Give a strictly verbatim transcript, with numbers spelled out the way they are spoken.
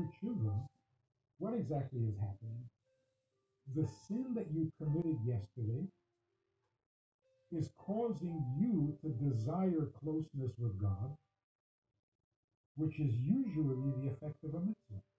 your children, what exactly is happening? The sin that you committed yesterday is causing you to desire closeness with God, which is usually the effect of a mitzvah.